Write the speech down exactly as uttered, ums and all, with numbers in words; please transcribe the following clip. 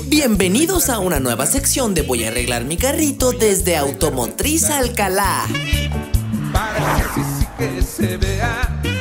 Bienvenidos a una nueva sección de Voy a arreglar mi carrito desde Automotriz Alcalá. Para que sí, sí que se vea.